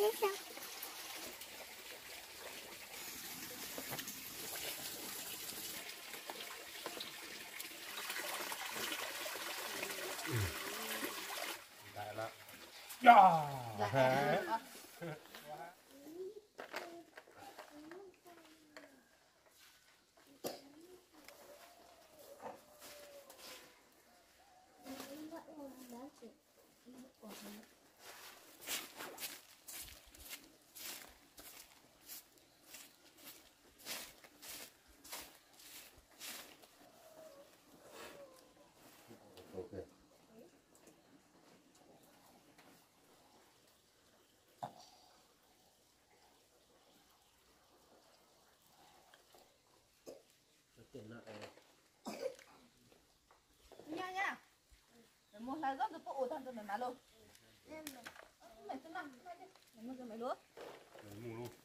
Đại lắm. Yeah. Okay. Nha nha. Một là rất là tụ thằng mày mà luôn. Mày cứ nằm đi. Mày mua mày luôn. Mày mua luôn.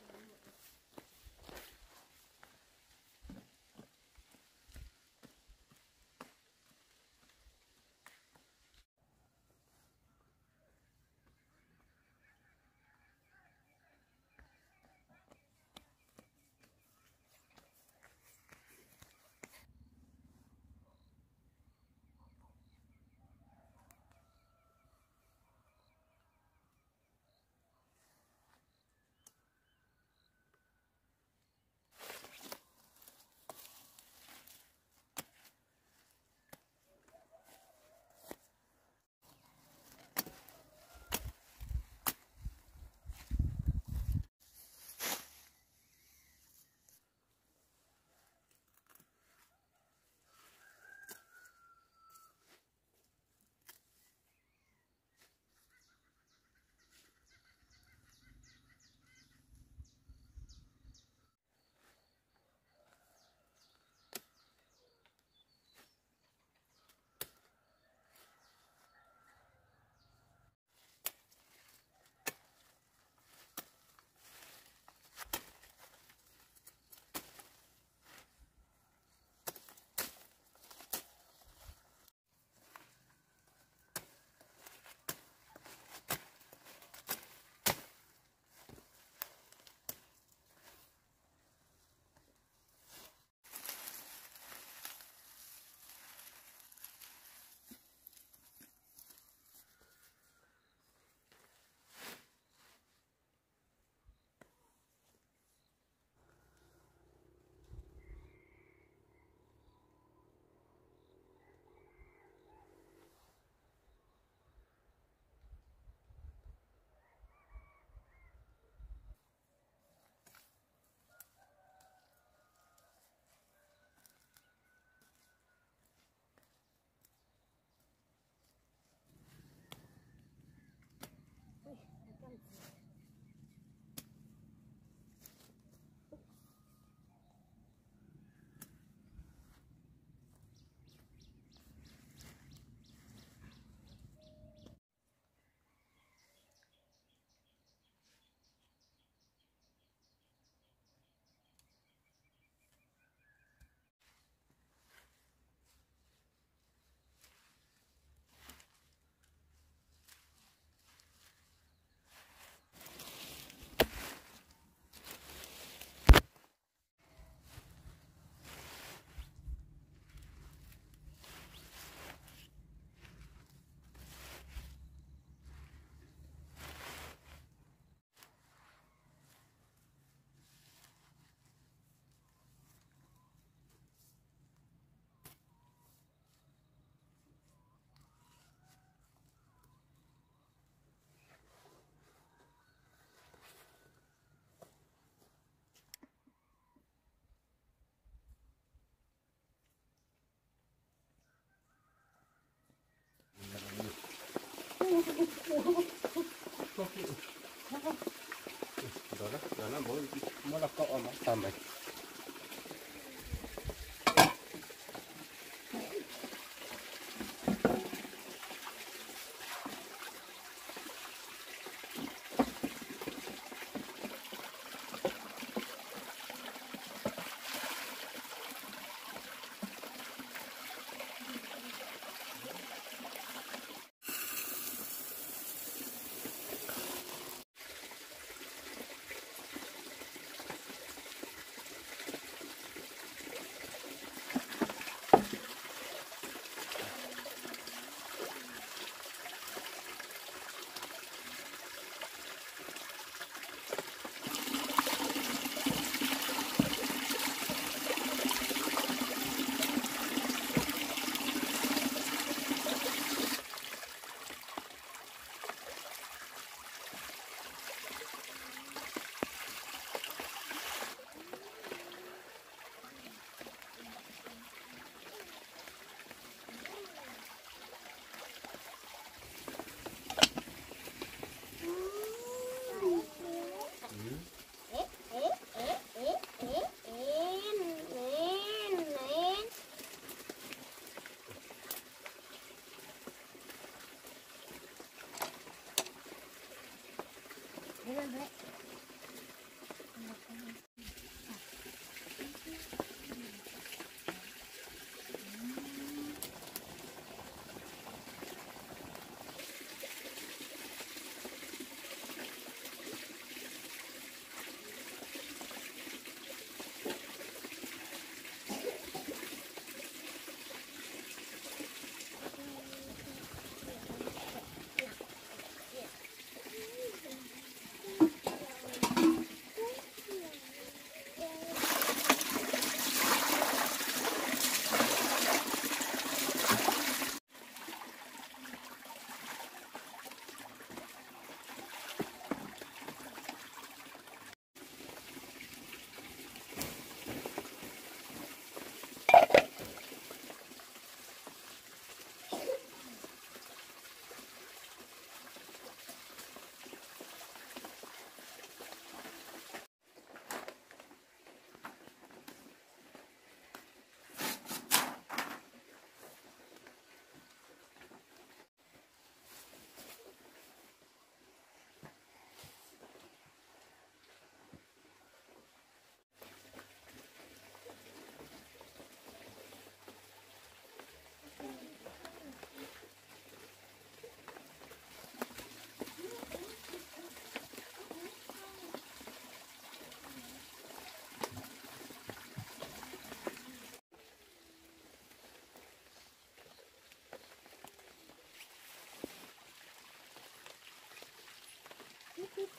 Đó là mỗi là cọ mà tầm này.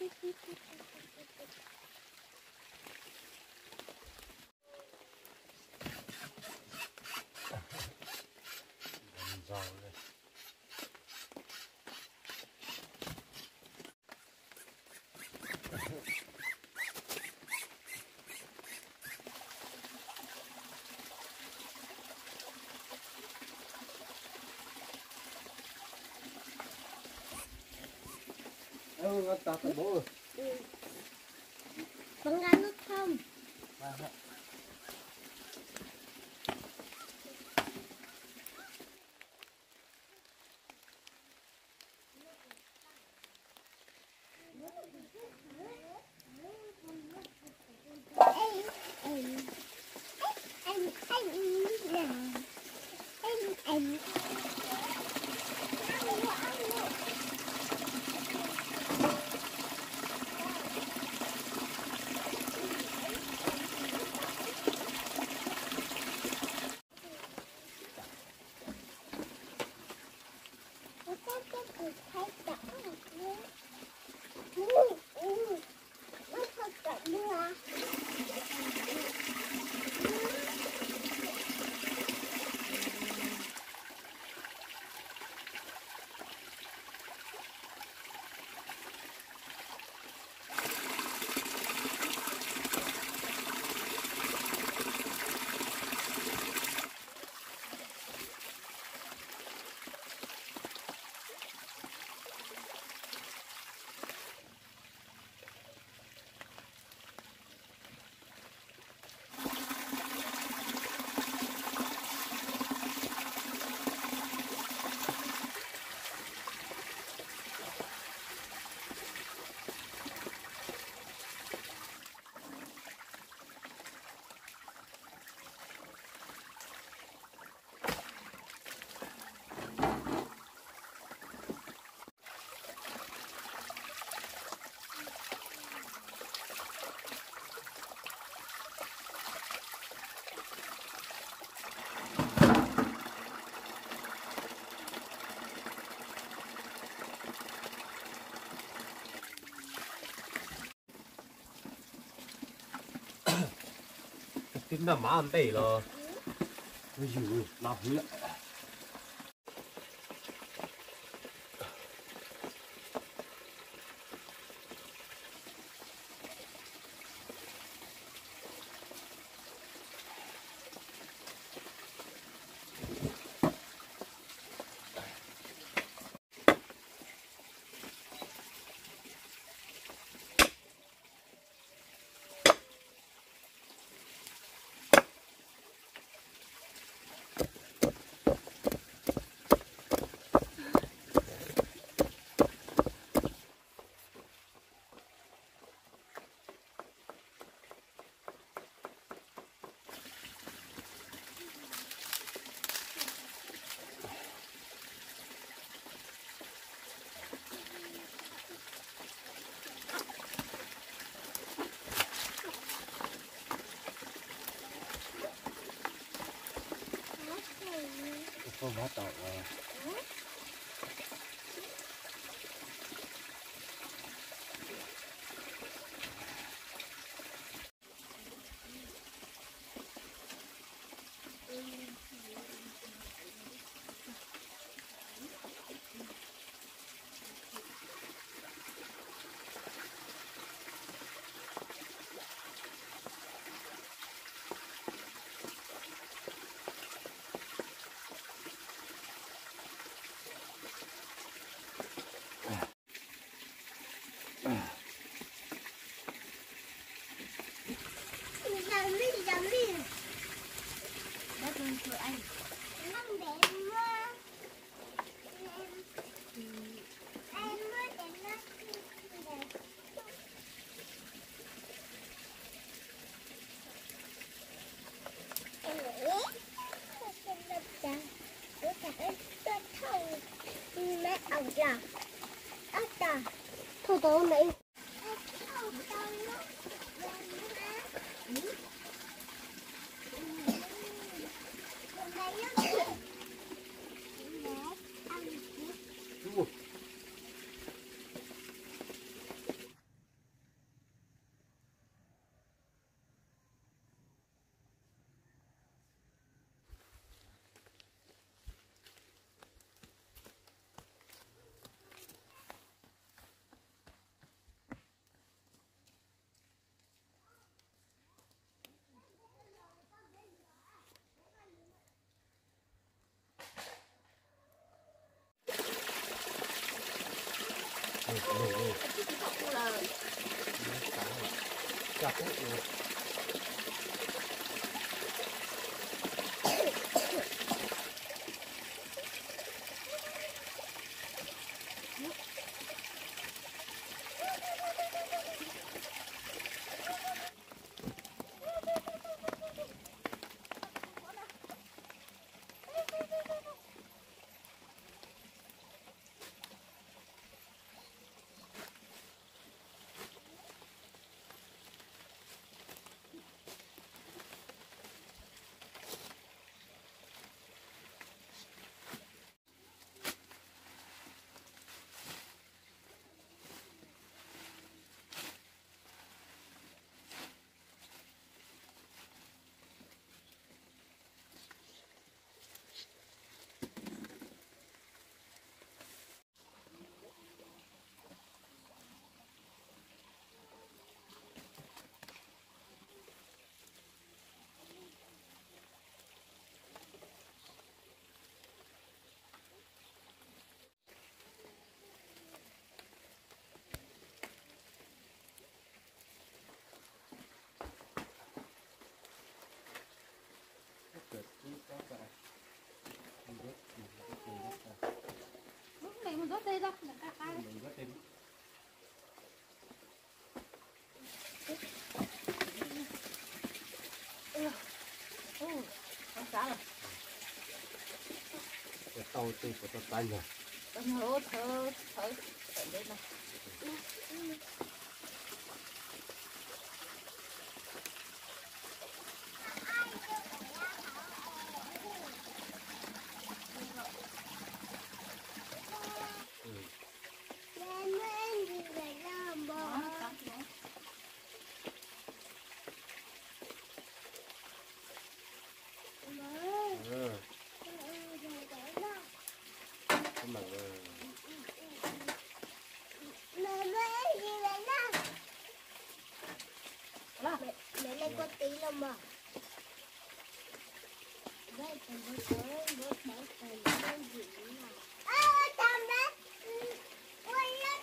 Giòn lên. Ăn tạt bố. Con ăn nước không? Tính là má ăn tẩy rồi. Ôi dồi, nào hứa. Không hóa tỏ rồi. Thôi tôi này. chặt hết lúc này mà rớt đây ra con cá rồi cái tàu từ của tàu tay nhỉ con hổ thơ thở đây này Mẹ lên con tí đâu mà. Đây còn bớt con gì nữa. Tầm đấy. Ôi nó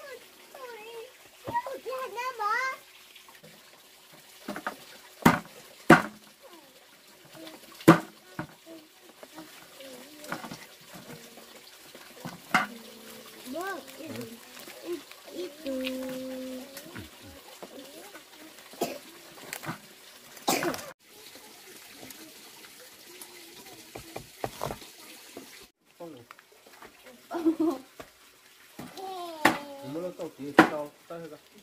thụt ra nó bỏ. Bố, ít nó tàu tí tàu tay hết rồi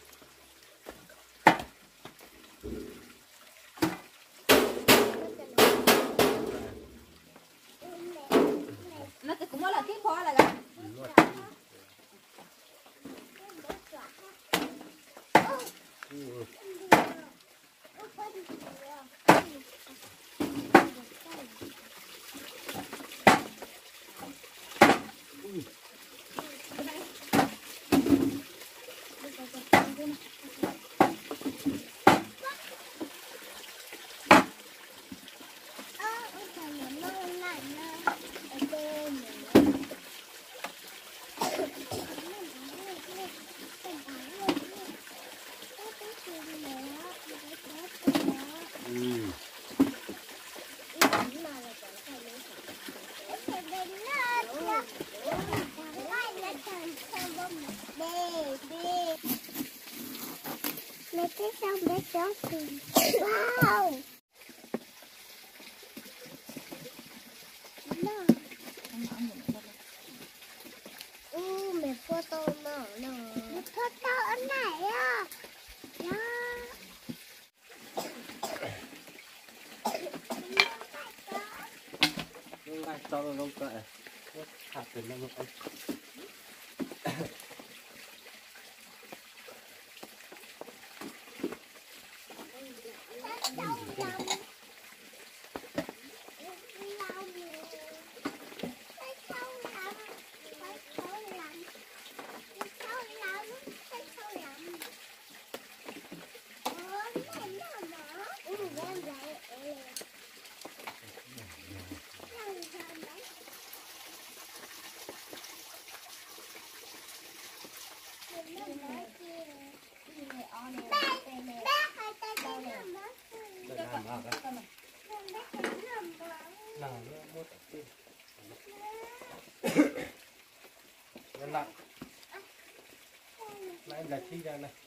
nó cũng là cái kho là cái mẹ thấy sao bé chó thì wow mẹ photo nó photo ở này á đó ngay tàu lâu cỡ hạt từ năm mươi làm mà cái nào nó mua tập tin nó nặng nãy em giải chi ra này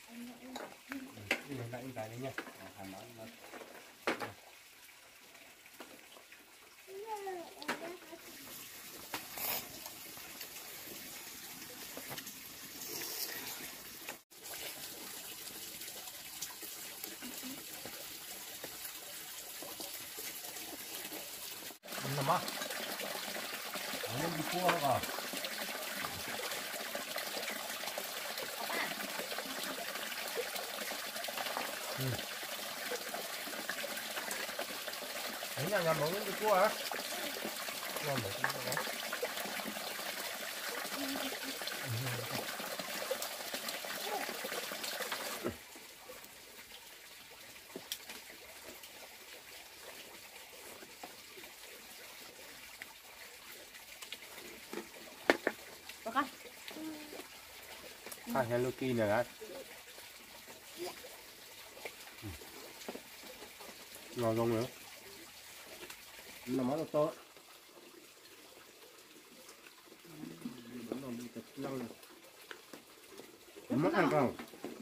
nãy em giải đấy nha hàm nó mà nó đi cua rồi đấy nhà mẫu đi cua hả nhà mẫu đi cua hai Hello Kitty này đấy ngon không nữa nó món to nó bị tật lăng mất ăn không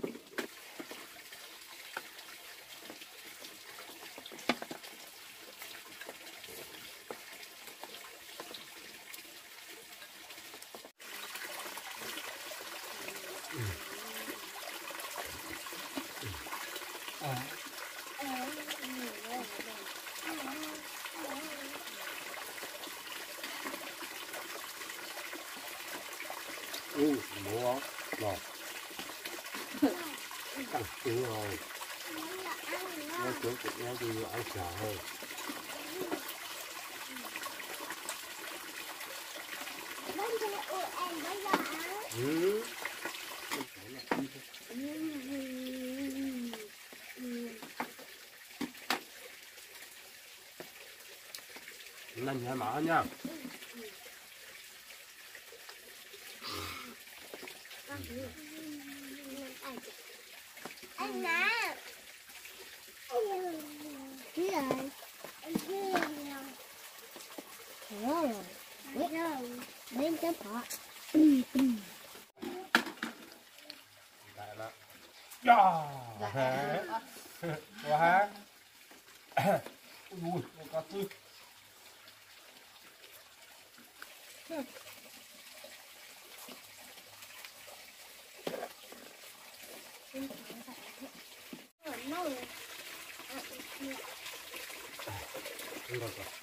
mua ngọt căng tiếng rồi nó tưởng tụi nó đi ăn xả hơn lần nhà mở nha anh nè cái này anh kia rồi lên cái phở đại đó quá ui cá tươi Không được rồi.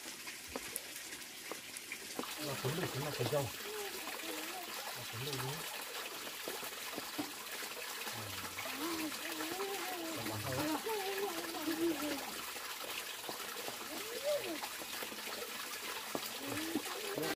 Nó cuốn được, nó cuốn dâu. Nó cuốn được